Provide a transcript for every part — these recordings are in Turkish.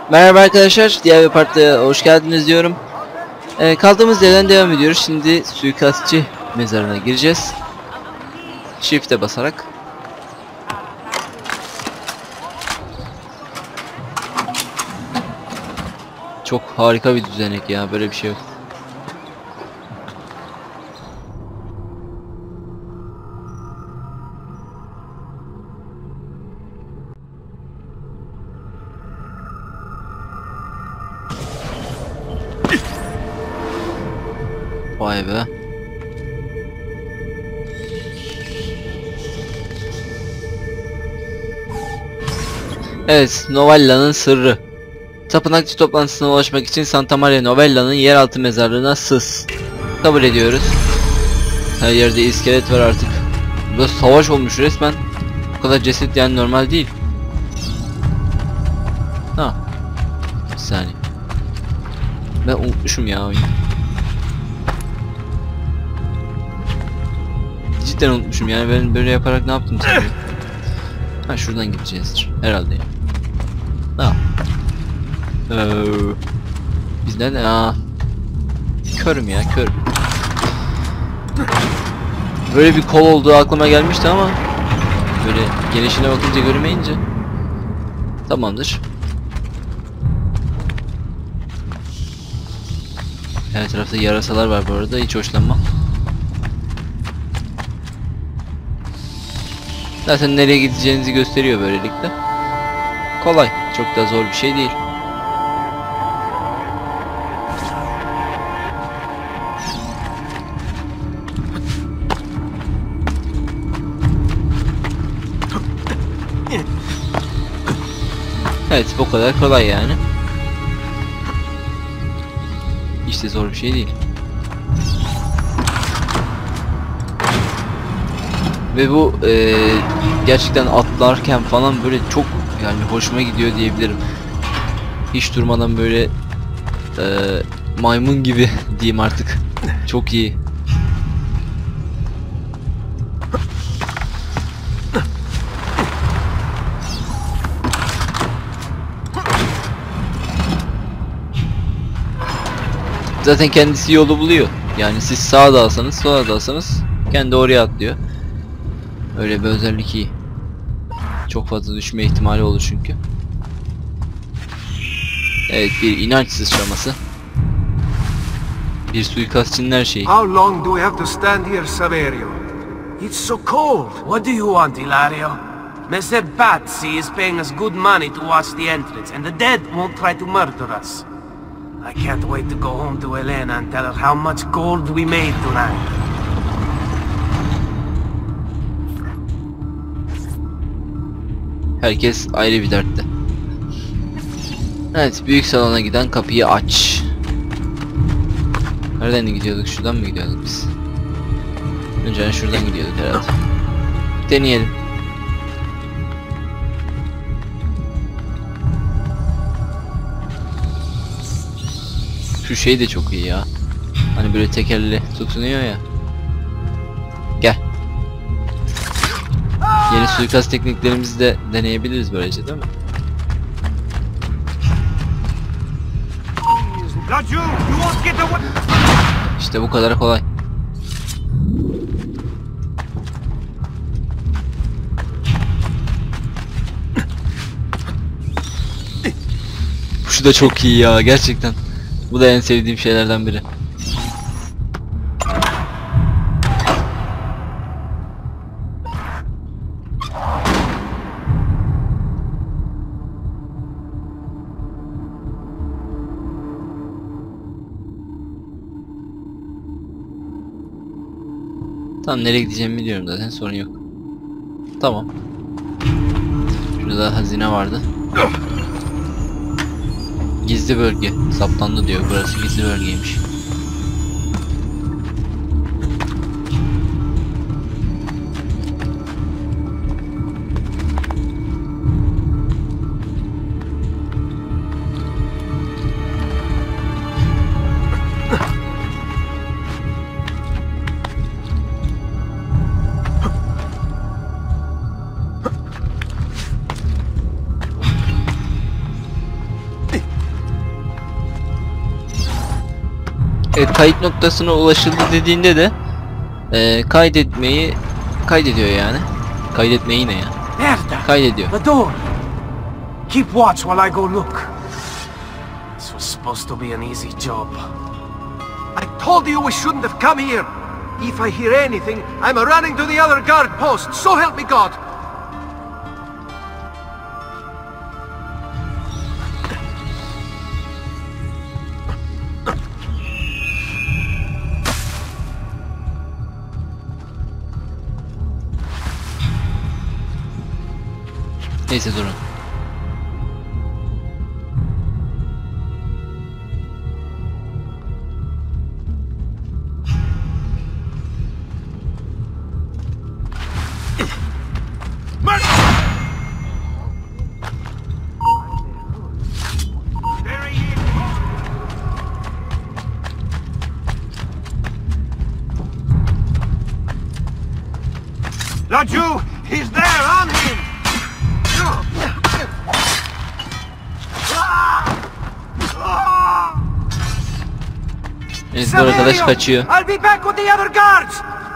Merhaba arkadaşlar, diğer bir partiye hoş geldiniz diyorum. Kaldığımız yerden devam ediyoruz. Şimdi suikastçı mezarına gireceğiz. Shift'e basarak. Çok harika bir düzenek ya, böyle bir şey yok. Vay be. Evet, Novella'nın sırrı. Tapınakçı toplantısına ulaşmak için Santa Maria Novella'nın yeraltı mezarlığına sız. Kabul ediyoruz. Her yerde iskelet var artık. Burada savaş olmuş resmen. Bu kadar ceset yani normal değil. Ha. Bir saniye. Ben unutmuşum ya oyunu. Cidden unutmuşum yani, ben böyle yaparak ne yaptım sanırım. Ha, şuradan gideceğizdir herhalde ya. Ha. Biz nereden? Aa. Körüm ya, körüm. Böyle bir kol olduğu aklıma gelmişti ama böyle gelişine bakınca görmeyince. Tamamdır. Her tarafta yarasalar var bu arada, hiç hoşlanmam. Zaten nereye gideceğinizi gösteriyor böylelikle. Kolay, çok da zor bir şey değil. Evet, bu kadar kolay yani. İşte zor bir şey değil. Ve bu gerçekten atlarken falan böyle çok yani hoşuma gidiyor diyebilirim. Hiç durmadan böyle maymun gibi diyeyim artık. Çok iyi. Zaten kendisi yolu buluyor. Yani siz sağa da alsanız, sola da alsanız kendi oraya atlıyor. Öyle bir özellik iyi. Çok fazla düşme ihtimali olur çünkü. Evet, bir inanç sıçraması. Bir suikastçının her şeyi. How long do we have to stand here, Saverio? It's so cold. What do you want, Hilario? Messer Pazzi is paying us good money to watch the entrance, and the dead won't try to murder us. I can't wait to go home to Elena and tell her how much gold we made tonight. Herkes ayrı bir dertte. Evet, büyük salona giden kapıyı aç. Nereden gidiyorduk? Şuradan mı gidiyorduk biz? Önce şuradan gidiyorduk herhalde. Deneyelim. Şu şey de çok iyi ya. Hani böyle tekerle tutunuyor ya. Gel. Yeni suikast tekniklerimizi de deneyebiliriz böylece, değil mi? İşte bu kadar kolay. Şu da çok iyi ya gerçekten. Bu da en sevdiğim şeylerden biri. Tamam, nereye gideceğimi biliyorum zaten, sorun yok. Tamam. Şurada hazine vardı. Gizli bölge saptandı diyor, burası gizli bölgeymiş. kayıt noktasına ulaşıldı dediğinde de kaydediyor yani. Kaydetmeyi ne ya? Merda! Kaydediyor. The door! Keep watch while I go look. This was supposed to be an easy job. I told you we shouldn't have come here. If I hear anything, I'm running to the other guard post, so help me God! Neyse durun. Raju! He's there! On him! Evet, bu arkadaş kaçıyor. I'll be back with the other guards!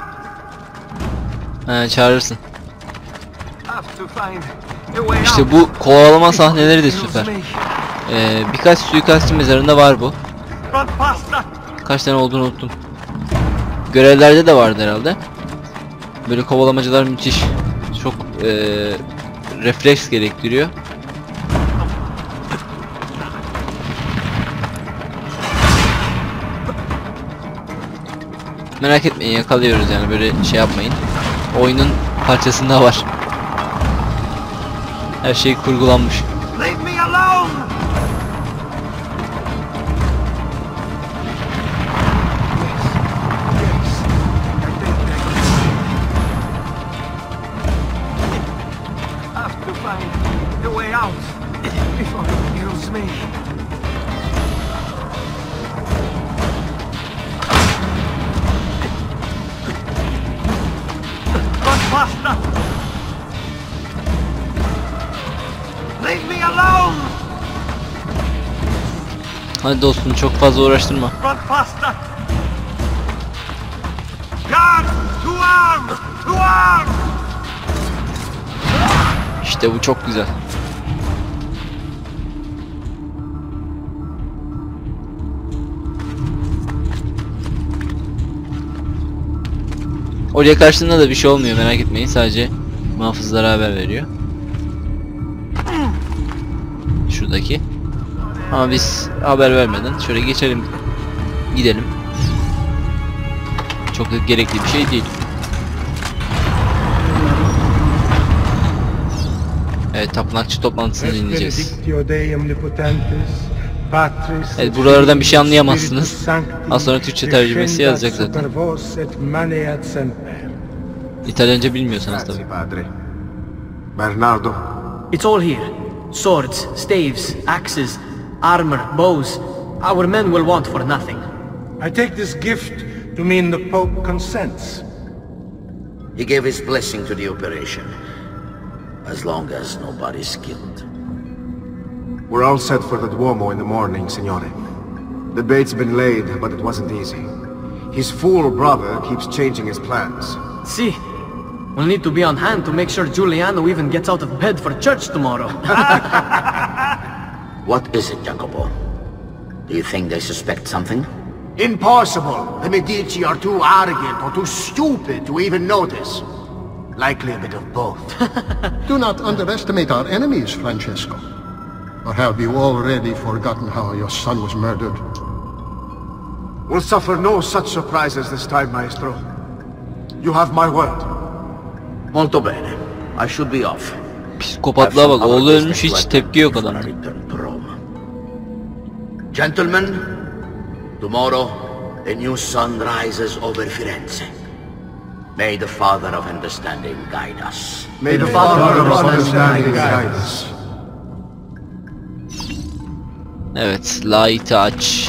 Çağırırsın. Have to find a way out. İşte bu kovalama sahneleri de süper. Birkaç suikastçı mezarında var bu. Run faster! Kaç tane olduğunu unuttum. Görevlerde de vardı herhalde. Böyle kovalamacılar müthiş. Çok refleks gerektiriyor. Merak etmeyin, yakalıyoruz yani, böyle şey yapmayın. Oyunun parçasında var. Her şey kurgulanmış. Leave me alone! Have to find a way out before it kills me. Run faster! Leave me alone! Hadi dostum, çok fazla uğraştırma. Run faster! Guard! To arms! To arms! İşte bu çok güzel. Oraya karşısında da bir şey olmuyor, merak etmeyin, sadece muhafızlara haber veriyor. Şuradaki. Ama biz haber vermeden şöyle geçelim, gidelim. Çok da gerekli bir şey değil. Evet, tapınakçı toplantısını dinleyeceğiz. Evet, buralardan bir şey anlayamazsınız. Az sonra Türkçe tercümesi yazacak zaten. İtalyanca bilmiyorsanız tabii. Bernardo. It's all here. Swords, staves, axes, armor, bows. Our men will want for nothing. I take this gift to mean the Pope consents. He gave his blessing to the operation, as long as nobody's killed. We're all set for the Duomo in the morning, Signore. The bait's been laid, but it wasn't easy. His fool brother keeps changing his plans. See, we'll need to be on hand to make sure Giuliano even gets out of bed for church tomorrow. What is it, Jacopo? Do you think they suspect something? Impossible! The Medici are too arrogant or too stupid to even notice. Likely a bit of both. Do not underestimate our enemies, Francesco. Or have you already forgotten how your son was murdered? We'll suffer no such surprises this time, Maestro. You have my word. Molto bene. I should be off. Psikopatlığa bak, oğlu ölmüş, hiç tepki yok adamın. Gentlemen, tomorrow a new sun rises over Firenze. May the Father of Understanding guide us. May the Father of Understanding guide us. Evet, light'ı aç.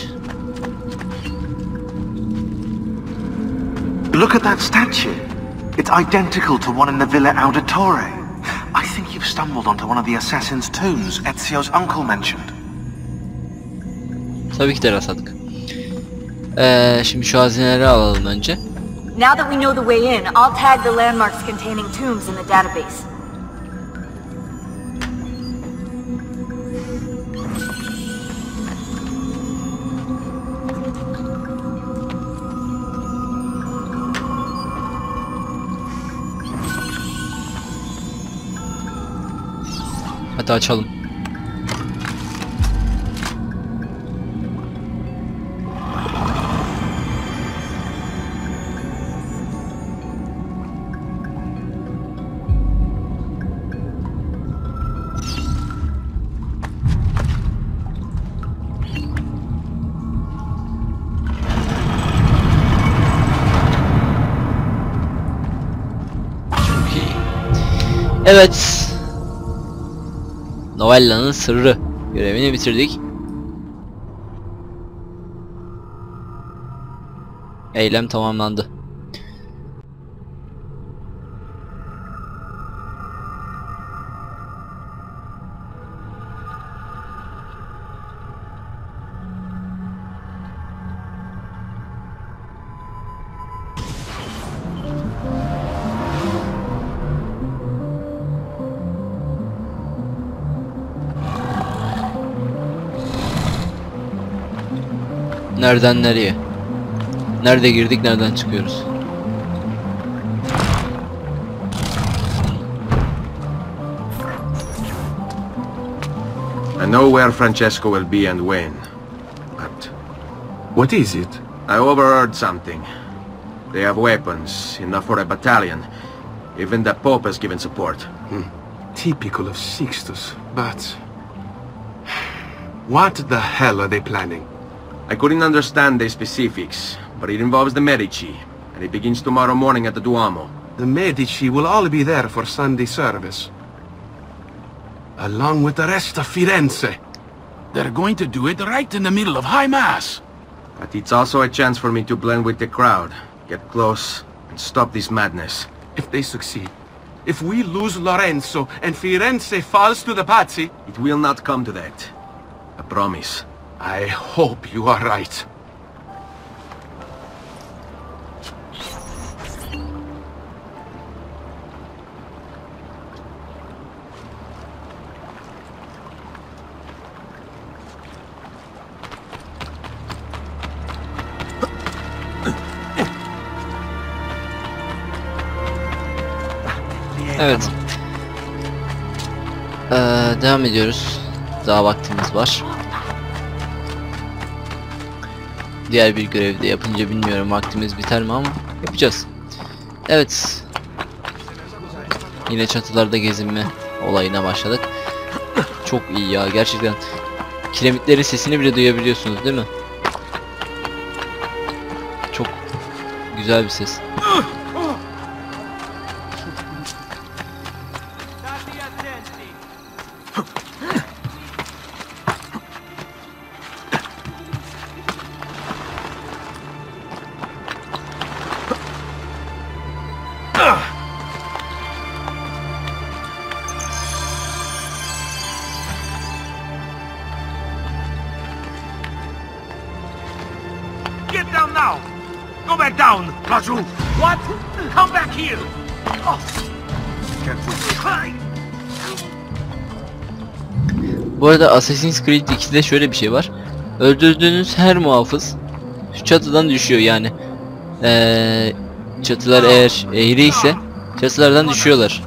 Look at that statue. It's identical to one in the Villa Auditore. I think you've stumbled onto one of the assassin's tombs Ezio's uncle mentioned. Tabii ki de rastladık. Şimdi şu hazineleri alalım önce. Now that we know the way in, I'll tag the landmarks containing tombs in the database. Hadi açalım. Çok iyi. Evet. Novellanın sırrı görevini bitirdik. Eylem tamamlandı. Nereden nereye? Nerede girdik, nereden çıkıyoruz? I know where Francesco will be and when. But what is it? I overheard something. They have weapons, enough for a battalion. Even the Pope has given support. Typical of Sixtus, but... What the hell are they planning? I couldn't understand the specifics, but it involves the Medici, and it begins tomorrow morning at the Duomo. The Medici will all be there for Sunday service. Along with the rest of Firenze. They're going to do it right in the middle of High Mass. But it's also a chance for me to blend with the crowd, get close, and stop this madness. If they succeed, if we lose Lorenzo and Firenze falls to the Pazzi... It will not come to that. I promise. I hope you are right. Evet. Devam ediyoruz. Daha vaktimiz var. Diğer bir görevde yapınca bilmiyorum vaktimiz biter mi ama yapacağız. Evet. Yine çatılarda gezinme olayına başladık. Çok iyi ya gerçekten. Kiremitlerin sesini bile duyabiliyorsunuz değil mi? Çok güzel bir ses. Get down now! Go back down, Raju! What? Come back here! Oh. Bu arada Assassin's Creed 2'de şöyle bir şey var. Öldürdüğünüz her muhafız şu çatıdan düşüyor yani. Çatılar eğer eğri ise çatılardan düşüyorlar.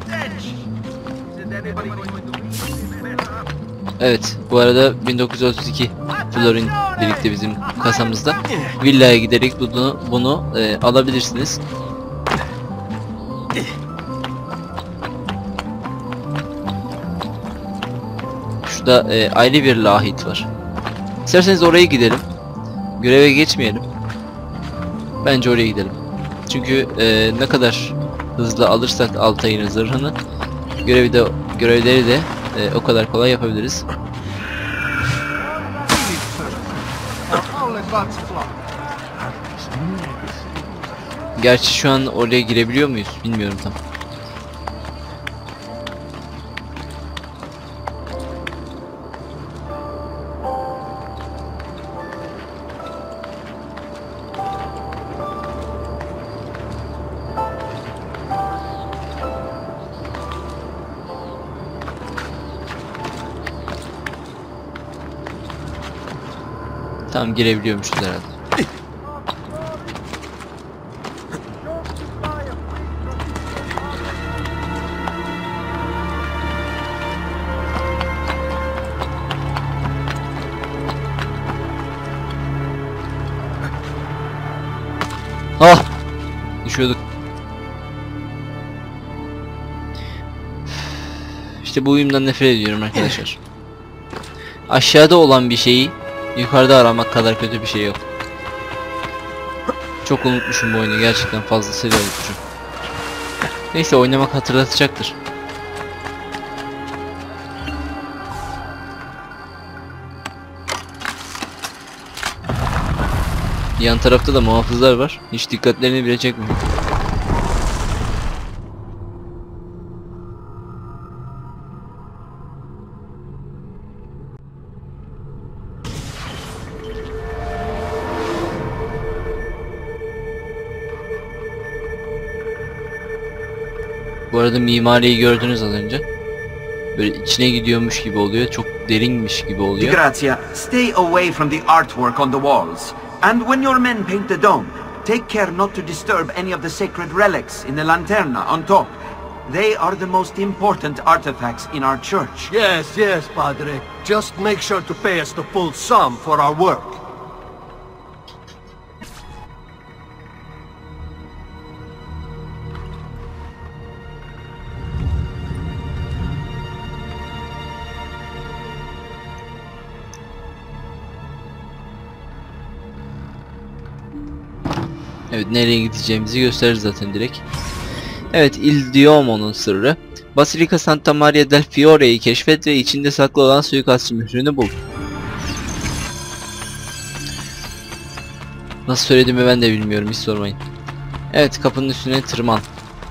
Evet, bu arada 1932 florin birlikte bizim kasamızda. Villaya giderek bunu alabilirsiniz. Şurada ayrı bir lahit var. İsterseniz oraya gidelim. Göreve geçmeyelim. Bence oraya gidelim. Çünkü ne kadar hızlı alırsak Altay'ın zırhını görevleri de o kadar kolay yapabiliriz. Gerçi şu an oraya girebiliyor muyuz? Bilmiyorum tam. Tamam, girebiliyormuşuz herhalde. Ah! Düşüyorduk. İşte bu uyumdan nefret ediyorum arkadaşlar. Aşağıda olan bir şeyi yukarıda aramak kadar kötü bir şey yok. Çok unutmuşum bu oyunu, gerçekten fazlasıyla unutmuşum. Neyse, oynamak hatırlatacaktır. Yan tarafta da muhafızlar var. Hiç dikkatlerini bile çekmiyor. Bu arada mimariyi gördünüz az önce. Böyle içine gidiyormuş gibi oluyor. Çok derinmiş gibi oluyor. Grazia, stay away from the artwork on the walls. And when your men paint the dome, take care not to disturb any of the sacred relics in the lanterna on top. They are the most important artifacts in our church. Yes, Padre. Just make sure to pay us the full sum for our work. Evet, nereye gideceğimizi gösterir zaten direkt. Evet, Il Duomo'nun sırrı. Basilica Santa Maria del Fiore'yi keşfet ve içinde saklı olan suikastçı mührünü bul. Nasıl söylediğimi ben de bilmiyorum, hiç sormayın. Evet, kapının üstüne tırman.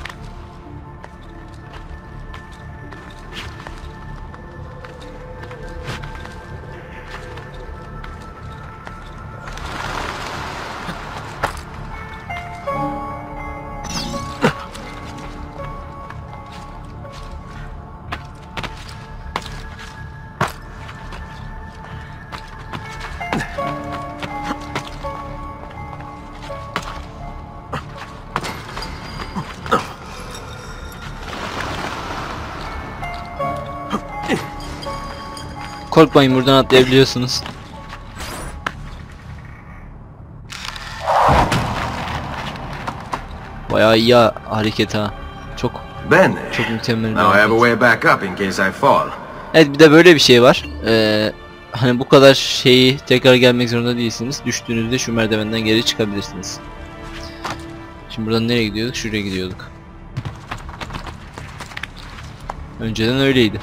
Korkmayın, buradan atlayabiliyorsunuz. Bayağı iyi hareket ha. Çok mükemmel. Now I have a way back up in case I fall. Evet, bir de böyle bir şey var. Hani bu kadar şeyi tekrar gelmek zorunda değilsiniz. Düştüğünüzde şu merdivenden geri çıkabilirsiniz. Şimdi buradan nereye gidiyorduk? Şuraya gidiyorduk. Önceden öyleydi.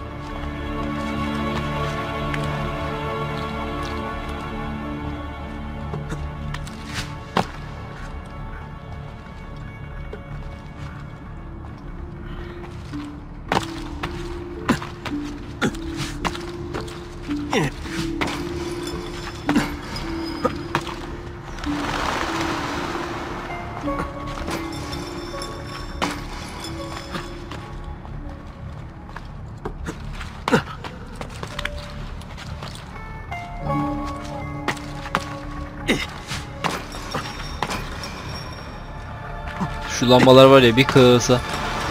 Şu lambalar var ya, bir kırılsa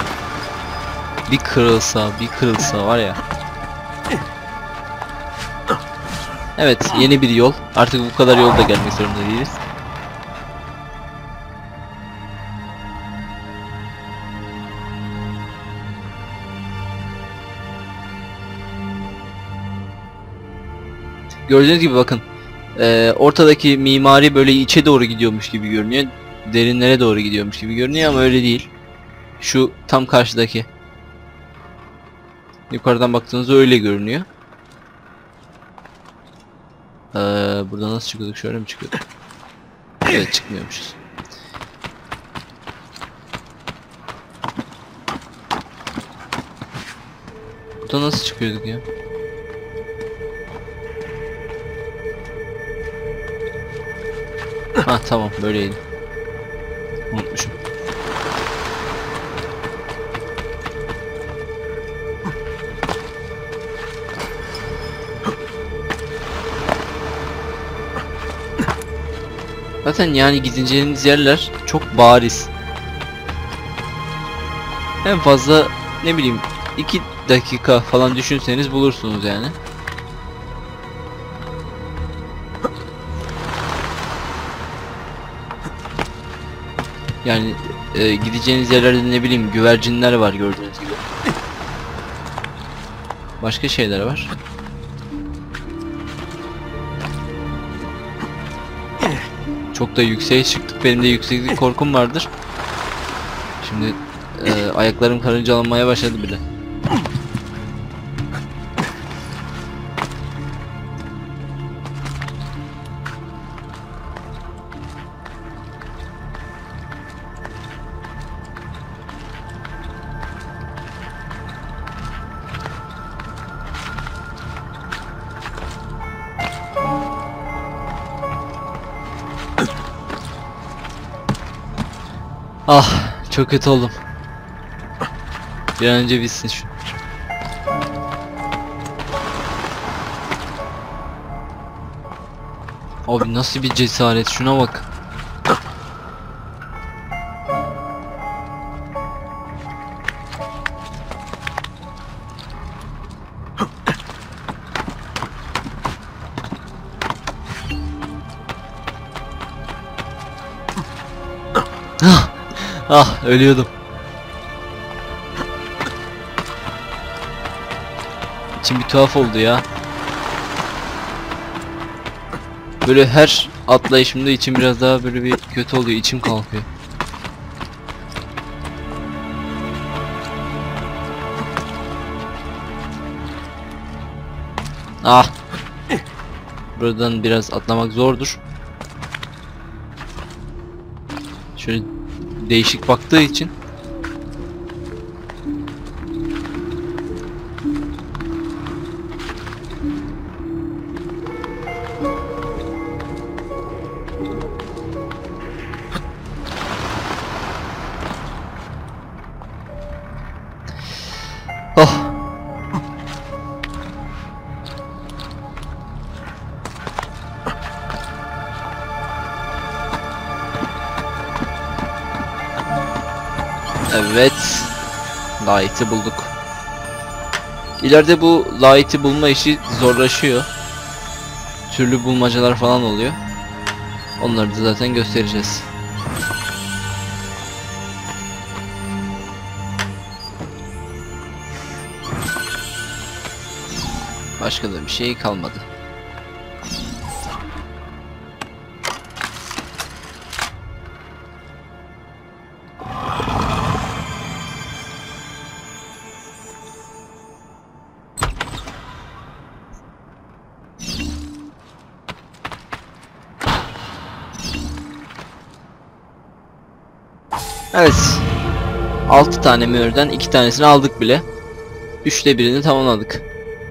var ya. Evet, yeni bir yol. Artık bu kadar yolda gelmek zorunda değiliz. Gördüğünüz gibi bakın. Ortadaki mimari böyle içe doğru gidiyormuş gibi görünüyor. Derinlere doğru gidiyormuş gibi görünüyor ama öyle değil. Şu tam karşıdaki. Yukarıdan baktığınızda öyle görünüyor. Burada nasıl çıkıyorduk? Şöyle mi çıkıyorduk? Evet, çıkmıyormuşuz. Burada nasıl çıkıyorduk ya? Ha tamam, böyleydi. Unutmuşum. Zaten yani gideceğiniz yerler çok bariz. En fazla ne bileyim 2 dakika falan düşünseniz bulursunuz yani. Yani gideceğiniz yerlerde ne bileyim güvercinler var gördüğünüz gibi. Başka şeyler var. Çok da yükseğe çıktık. Benim de yükseklik korkum vardır. Şimdi ayaklarım karıncalanmaya başladı bile. Ah, çok kötü oldum. Bir an önce bitsin şu. Abi nasıl bir cesaret, şuna bak. Ah, ölüyordum. İçim bir tuhaf oldu ya. Böyle her atlayışımda içim biraz daha böyle bir kötü oluyor, içim kalkıyor. Ah. Buradan biraz atlamak zordur. Şöyle değişik baktığı için. Oh. Evet. Light'ı bulduk. İleride bu Light'ı bulma işi zorlaşıyor. Türlü bulmacalar falan oluyor. Onları da zaten göstereceğiz. Başka da bir şey kalmadı. Evet. 6 tane mühürden 2 tanesini aldık bile. 3'te birini tamamladık.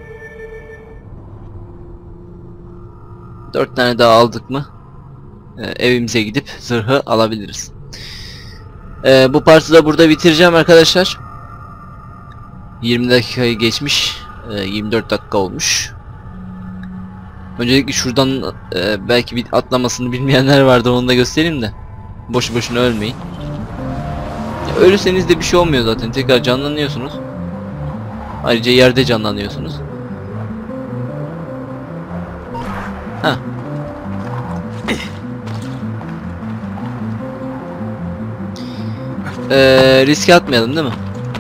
4 tane daha aldık mı evimize gidip zırhı alabiliriz. Bu partı da burada bitireceğim arkadaşlar. 20 dakikayı geçmiş. 24 dakika olmuş. Öncelikle şuradan belki bir atlamasını bilmeyenler vardır, onu da göstereyim de boşu boşuna ölmeyin. Ölürseniz de bir şey olmuyor zaten, tekrar canlanıyorsunuz. Ayrıca yerde canlanıyorsunuz. Ha. Riske atmayalım değil mi?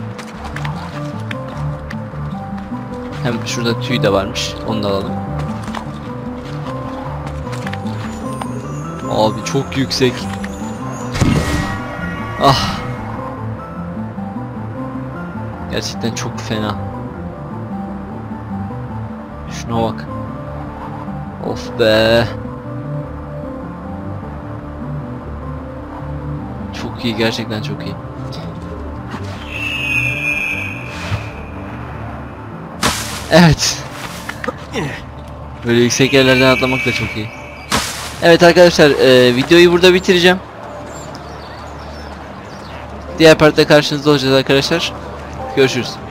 Hem şurada tüy de varmış, onu da alalım. Abi çok yüksek. Ah. Gerçekten çok fena. Şuna bak. Of be. Çok iyi, gerçekten çok iyi. Evet. Böyle yüksek yerlerden atlamak da çok iyi. Evet arkadaşlar, videoyu burada bitireceğim. Diğer partta karşınızda olacağız arkadaşlar. Görüşürüz.